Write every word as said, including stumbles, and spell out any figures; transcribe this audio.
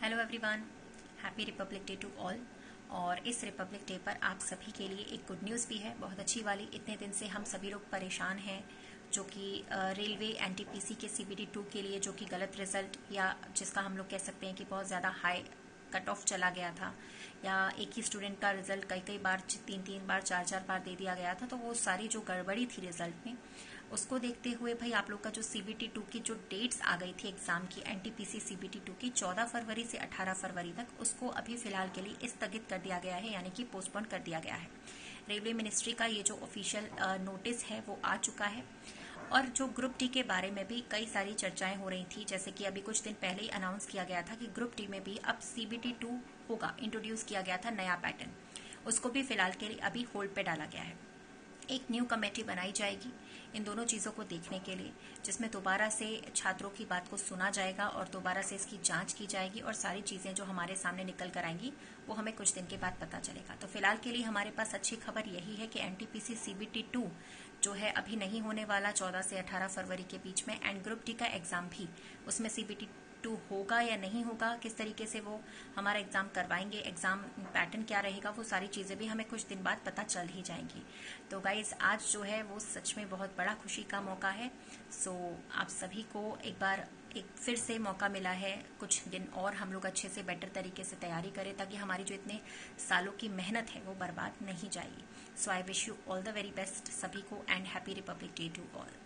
Hello everyone, happy republic day to all. और इस Republic day पर आप सभी के लिए एक गुड न्यूज़ भी है, बहुत अच्छी वाली। इतने दिन से हम सभी लोग परेशान हैं, जो कि रेलवे एनटीपीसी के सीबीटी टू के लिए, जो कि गलत रिजल्ट या जिसका हम लोग कह सकते हैं कि बहुत ज़्यादा हाई कट ऑफ चला गया था, या एक ही स्टूडेंट का रिजल्ट कई कई बार तीन तीन बार चार चार बार दे दिया गया था। तो वो सारी जो गड़बड़ी थी रिजल्ट में, उसको देखते हुए भाई आप लोग का जो सीबीटी टू की जो डेट्स आ गई थी एग्जाम की, एनटीपीसी सीबीटी टू की चौदह फरवरी से अठारह फरवरी तक, उसको अभी फिलहाल के लिए स्थगित कर दिया गया है, यानी कि पोस्टपोन कर दिया गया है। रेलवे मिनिस्ट्री का ये जो ऑफिशियल नोटिस है वो आ चुका है। और जो ग्रुप डी के बारे में भी कई सारी चर्चाएं हो रही थी, जैसे कि अभी कुछ दिन पहले ही अनाउंस किया गया था कि ग्रुप डी में भी अब सीबीटी टू होगा, इंट्रोड्यूस किया गया था नया पैटर्न, उसको भी फिलहाल के लिए अभी होल्ड पे डाला गया है। एक न्यू कमेटी बनाई जाएगी इन दोनों चीज़ों को देखने के लिए, जिसमें दोबारा से छात्रों की बात को सुना जाएगा और दोबारा से इसकी जांच की जाएगी, और सारी चीज़ें जो हमारे सामने निकल कर आएंगी वो हमें कुछ दिन के बाद पता चलेगा। तो फिलहाल के लिए हमारे पास अच्छी खबर यही है कि एनटीपीसी सीबीटी टू जो है अभी नहीं होने वाला चौदह से अठारह फरवरी के बीच में, एंड ग्रुप डी का एग्जाम भी, उसमें सीबीटी टू होगा या नहीं होगा, किस तरीके से वो हमारा एग्जाम करवाएंगे, एग्जाम पैटर्न क्या रहेगा, वो सारी चीज़ें भी हमें कुछ दिन बाद पता चल ही जाएंगी। तो गाइज आज जो है वो सच में बहुत बड़ा खुशी का मौका है। सो आप सभी को एक बार एक फिर से मौका मिला है, कुछ दिन और हम लोग अच्छे से बेटर तरीके से तैयारी करें, ताकि हमारी जो इतने सालों की मेहनत है वो बर्बाद नहीं जाएगी। So I wish you all the very best सभी को, and happy republic day to all.